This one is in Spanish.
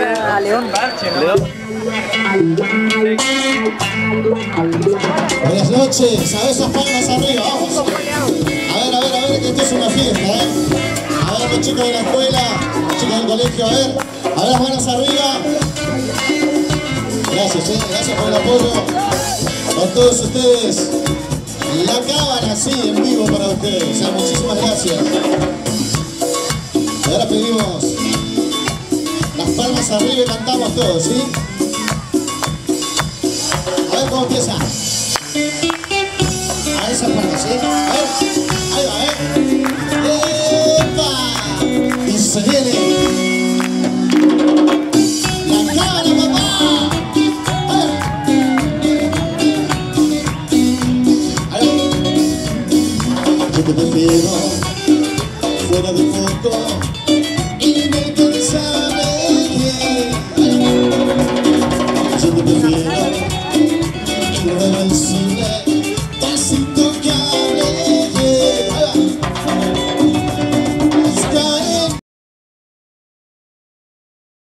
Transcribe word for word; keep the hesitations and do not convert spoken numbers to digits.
a León. León. Buenas noches, a ver esas palmas arriba, vamos. A ver, a ver, a ver, que esto es una fiesta, ¿eh? A ver, los chicos de la escuela, los chicos del colegio, a ver. A ver las manos arriba. Gracias, ¿eh? Gracias por el apoyo. Con todos ustedes. La cámara, así, en vivo para ustedes. O sea, muchísimas gracias. Y ahora pedimos las palmas arriba y cantamos todos, ¿sí? A ver cómo empieza. A esas palmas, ¿sí? A ver, ahí va, ¿eh? ¡Epa! Y se viene. La cámara, papá. A ver. Ahí va. Yo te prefiero fuera de foco. Yo te prefiero irreversible, casi